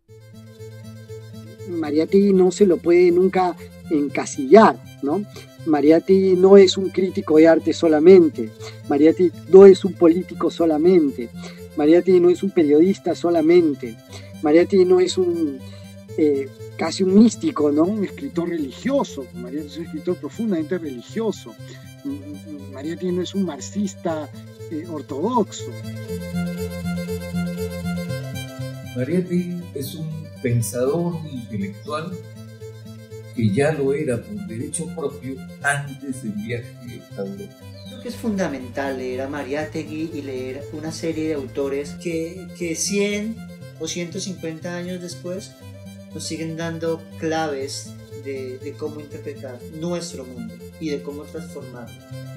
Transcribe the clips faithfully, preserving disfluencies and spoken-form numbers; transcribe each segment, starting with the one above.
Mariátegui no se lo puede nunca encasillar, ¿no? Mariátegui no es un crítico de arte solamente, Mariátegui no es un político solamente, Mariátegui no es un periodista solamente, Mariátegui no es un eh, casi un místico, ¿no? Un escritor religioso, Mariátegui es un escritor profundamente religioso, Mariátegui no es un marxista eh, ortodoxo. Mariátegui es un pensador intelectual que ya lo era por derecho propio antes del viaje a Europa. Creo que es fundamental leer a Mariátegui y leer una serie de autores que, que cien o ciento cincuenta años después nos siguen dando claves de, de cómo interpretar nuestro mundo y de cómo transformarlo.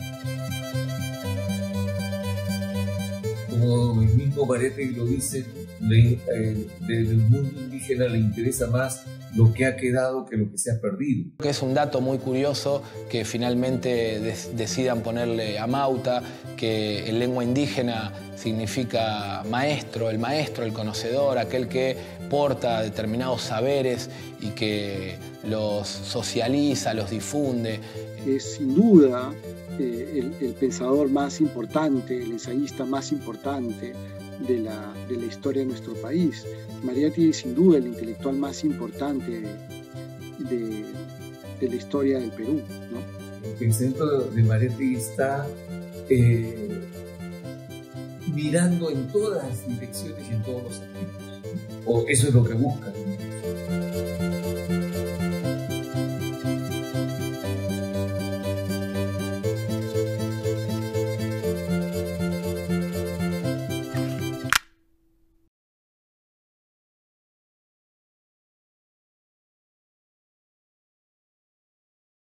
Como el mismo Mariátegui lo dice, le, eh, del mundo indígena le interesa más lo que ha quedado que lo que se ha perdido. Es un dato muy curioso que finalmente des decidan ponerle Amauta, que en lengua indígena significa maestro, el maestro, el conocedor, aquel que porta determinados saberes y que los socializa, los difunde. Es sin duda eh, el, el pensador más importante, el ensayista más importante de la, de la historia de nuestro país. Mariátegui es sin duda el intelectual más importante de, de, de la historia del Perú, ¿no? El pensamiento de Mariátegui está eh, mirando en todas las direcciones y en todos los aspectos, o eso es lo que busca.